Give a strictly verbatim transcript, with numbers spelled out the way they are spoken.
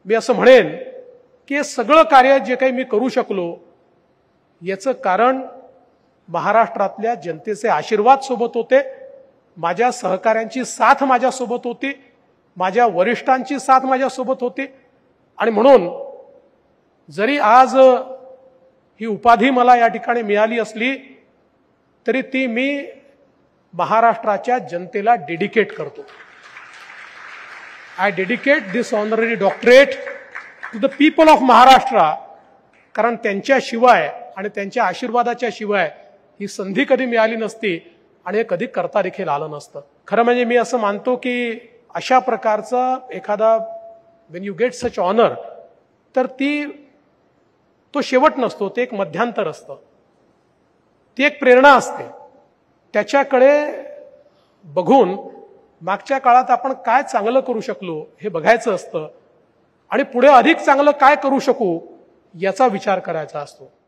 मी असं म्हणेन की हे सगळं कार्य जे काही मी करू शकलो याचं कारण महाराष्ट्रातल्या जनतेचे आशीर्वाद सोबत होते, माझ्या सहकाऱ्यांची साथ माझ्यासोबत होती, माझ्या वरिष्ठांची साथ माझ्यासोबत होती. आणि म्हणून जरी आज ही उपाधी मला या ठिकाणी मिळाली असली तरी ती मी महाराष्ट्राच्या जनतेला डेडिकेट करतो. I dedicate this honorary doctorate to the people of Maharashtra, कारण त्यांच्याशिवाय आणि त्यांच्या आशीर्वादाच्या शिवाय ही संधी कधी मिळाली नसती आणि हे कधी करता देखील आलं नसतं. खरं म्हणजे मी असं मानतो की अशा प्रकारचा एखादा when you get such honour तर ती तो शेवट नसतो, ते एक मध्यांतर असतं, ती एक प्रेरणा असते. त्याच्याकडे बघून मागच्या काळात आपण काय चांगलं करू शकलो हे बघायचं असतं आणि पुढे अधिक चांगलं काय करू शकू याचा विचार करायचा असतो.